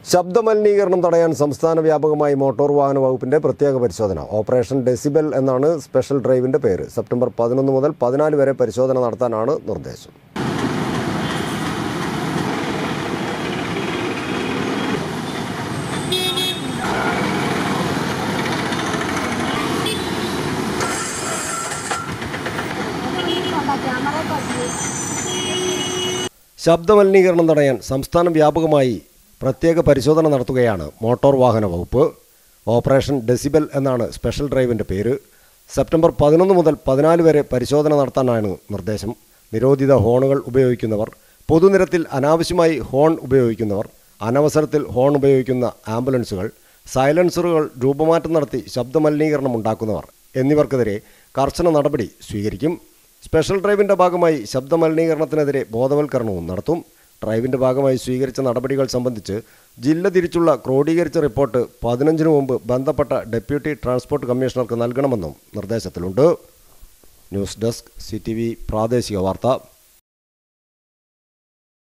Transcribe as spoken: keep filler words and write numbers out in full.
ശബ്ദമലിനീകരണം തടയാൻ സംസ്ഥാന വ്യാപകമായി മോട്ടോർ വാഹന വകുപ്പിന്റെ പ്രത്യേക പരിശോധന. ഓപ്പറേഷൻ ഡെസിബൽ എന്നാണ് സ്പെഷ്യൽ ഡ്രൈവിന്റെ പേര്. സെപ്റ്റംബർ പതിനൊന്ന് മുതൽ പതിനാല് വരെ പരിശോധന നടത്താനാണ് നിർദ്ദേശം. ശബ്ദമലിനീകരണം തടയാൻ സംസ്ഥാന വ്യാപകമായി പ്രത്യേക പരിശോധന നടത്തുകയാണ് മോട്ടോർ വാഹന വകുപ്പ്. ഓപ്പറേഷൻ ഡെസിബൽ എന്നാണ് സ്പെഷ്യൽ ഡ്രൈവിൻ്റെ പേര്. സെപ്റ്റംബർ പതിനൊന്ന് മുതൽ പതിനാല് വരെ പരിശോധന നടത്താനാണ് നിർദ്ദേശം. നിരോധിത ഹോണുകൾ ഉപയോഗിക്കുന്നവർ, പൊതുനിരത്തിൽ അനാവശ്യമായി ഹോൺ ഉപയോഗിക്കുന്നവർ, അനവസരത്തിൽ ഹോൺ ഉപയോഗിക്കുന്ന ആംബുലൻസുകൾ, സൈലൻസറുകൾ രൂപമാറ്റം നടത്തി ശബ്ദമലിനീകരണം ഉണ്ടാക്കുന്നവർ എന്നിവർക്കെതിരെ കർശന നടപടി സ്വീകരിക്കും. സ്പെഷ്യൽ ഡ്രൈവിൻ്റെ ഭാഗമായി ശബ്ദമലിനീകരണത്തിനെതിരെ ബോധവൽക്കരണവും നടത്തും. ഡ്രൈവിൻ്റെ ഭാഗമായി സ്വീകരിച്ച നടപടികൾ സംബന്ധിച്ച് ജില്ല തിരിച്ചുള്ള ക്രോഡീകരിച്ച റിപ്പോർട്ട് പതിനഞ്ചിന് മുമ്പ് ബന്ധപ്പെട്ട ഡെപ്യൂട്ടി ട്രാൻസ്പോർട്ട് കമ്മീഷണർക്ക് നൽകണമെന്നും നിർദ്ദേശത്തിലുണ്ട്. News desk C T V പ്രാദേശിക വാർത്ത.